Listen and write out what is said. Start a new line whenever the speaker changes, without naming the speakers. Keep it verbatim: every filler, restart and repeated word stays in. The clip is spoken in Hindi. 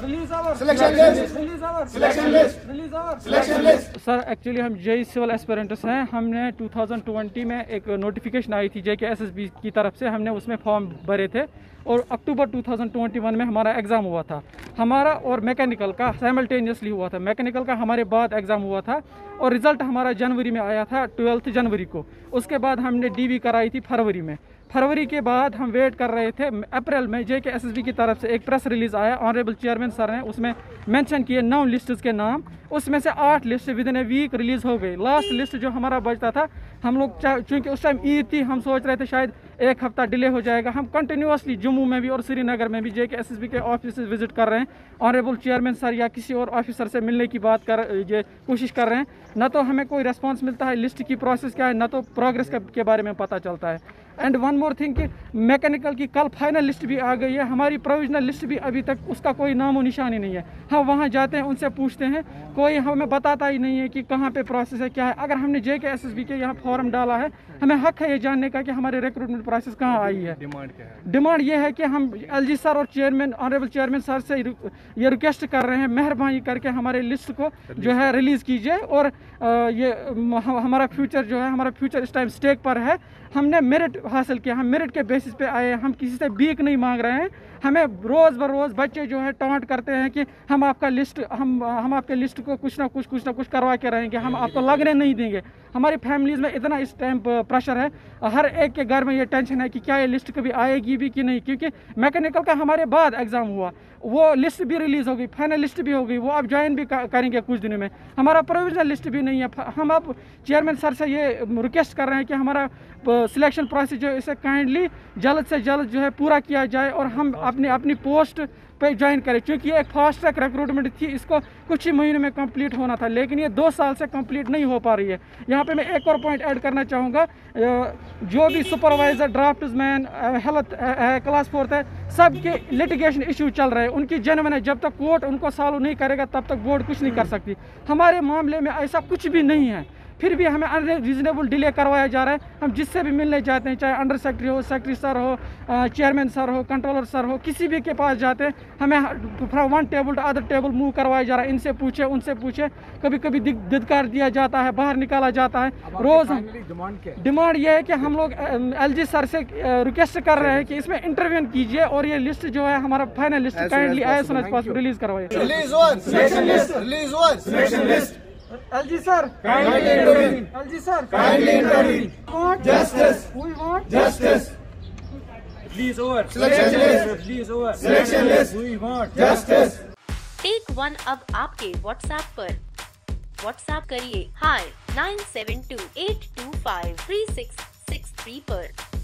सर एक्चुअली हम जेई सिविल एस्पिरेंट्स हैं। हमने टू थाउजेंड ट्वेंटी में एक नोटिफिकेशन आई थी जे के एस एस बी की तरफ से, हमने उसमें फॉर्म भरे थे और October two thousand twenty one में हमारा एग्ज़ाम हुआ था। हमारा और मैकेनिकल का साइमल्टेनियसली हुआ था। मैकेनिकल का हमारे बाद एग्ज़ाम हुआ था और रिज़ल्ट हमारा जनवरी में आया था, ट्वेल्थ जनवरी को। उसके बाद हमने डीवी कराई थी फरवरी में। फरवरी के बाद हम वेट कर रहे थे। अप्रैल में जे के एस एस बी की तरफ से एक प्रेस रिलीज़ आया, ऑनरेबल चेयरमैन सर ने उसमें मेंशन किए नौ लिस्ट्स के नाम, उसमें से आठ list within a week release हो गई। लास्ट लिस्ट जो हमारा बचता था, हम लोग चूँकि उस टाइम ईद थी, हम सोच रहे थे शायद एक हफ्ता डिले हो जाएगा। हम कंटिन्यूसली जम्मू में भी और श्रीनगर में भी J K S S B के ऑफिस विजिट कर रहे हैं, ऑनरेबल चेयरमैन सर या किसी और ऑफिसर से मिलने की बात कर ये कोशिश कर रहे हैं। न तो हमें कोई रेस्पॉन्स मिलता है, लिस्ट की प्रोसेस क्या है, न तो प्रोग्रेस के बारे में पता चलता है। एंड वन मोर थिंग कि मैकेनिकल की कल फाइनल लिस्ट भी आ गई है, हमारी प्रोविजनल लिस्ट भी अभी तक उसका कोई नामो निशानी नहीं है। हम वहाँ जाते हैं, उनसे पूछते हैं, कोई हमें बताता ही नहीं है कि कहाँ पे प्रोसेस है, क्या है। अगर हमने जे के एस एस बी के यहाँ फॉर्म डाला है, हमें हक है ये जानने का कि हमारे रिक्रूटमेंट प्रोसेस कहाँ आई है। डिमांड क्या है? डिमांड ये है कि हम एल जी सर और चेयरमैन ऑनरेबल चेयरमैन सर से ये रिक्वेस्ट कर रहे हैं, मेहरबानी करके हमारे लिस्ट को जो है रिलीज़ कीजिए। और ये हमारा फ्यूचर जो है, हमारा फ्यूचर इस टाइम स्टेक पर है। हमने मेरिट हासिल किया, हम मेरिट के बेसिस पे आए, हम किसी से भीख नहीं मांग रहे हैं। हमें रोज़ बरोज़ बच्चे जो है टॉन्ट करते हैं कि हम आपका लिस्ट हम हम आपके लिस्ट को कुछ ना कुछ कुछ ना कुछ करवा के रहेंगे, हम आपको लगने नहीं देंगे। हमारी फैमिलीज़ में इतना इस टाइम प्रेशर है, हर एक के घर में ये टेंशन है कि क्या ये लिस्ट कभी आएगी भी कि नहीं, क्योंकि मैकेनिकल का हमारे बाद एग्ज़ाम हुआ, वो लिस्ट भी रिलीज़ हो गई, फाइनल लिस्ट भी हो गई, वो अब ज्वाइन भी करेंगे कुछ दिनों में। हमारा प्रोविजनल लिस्ट भी नहीं है। हम अब चेयरमैन सर से ये रिक्वेस्ट कर रहे हैं कि हमारा सिलेक्शन प्रोसेस जो इसे काइंडली जल्द से जल्द जो है पूरा किया जाए और हम अपनी अपनी पोस्ट पे ज्वाइन करें, क्योंकि ये एक फास्ट ट्रैक रिक्रूटमेंट थी, इसको कुछ ही महीनों में कंप्लीट होना था, लेकिन ये दो साल से कंप्लीट नहीं हो पा रही है। यहाँ पे मैं एक और पॉइंट ऐड करना चाहूँगा, जो भी supervisor, draftsman, health class fourth है, सब के लिटिगेशन इशू चल रहे हैं, उनकी जेन्युइन है। जब तक कोर्ट उनको सॉल्व नहीं करेगा तब तक बोर्ड कुछ नहीं कर सकती। हमारे मामले में ऐसा कुछ भी नहीं है, फिर भी हमें अनरीजनेबल डिले करवाया जा रहा है। हम जिससे भी मिलने जाते हैं, चाहे अंडर सेक्रेटरी हो, सेक्रेटरी सर हो, चेयरमैन सर हो, कंट्रोलर सर हो, किसी भी के पास जाते हैं, हमें from one table to other table move करवाया जा रहा है। इनसे पूछे, उनसे पूछे, कभी कभी धिक्कार दिया जाता है, बाहर निकाला जाता है। रोज़ डिमांड ये है कि हम लोग एल जी सर से रिक्वेस्ट कर रहे हैं कि इसमें इंटरवेन कीजिए और ये लिस्ट जो है हमारा final list kindly as soon as possible release करवाइए। L G sir, kindly intervene. L G sir, kindly intervene. We want justice. We want justice. Please over. Selection list. Please over. Selection list. We want justice.
Take one अब आपके WhatsApp पर। WhatsApp करिए hi nine seven two eight two five three six six three पर।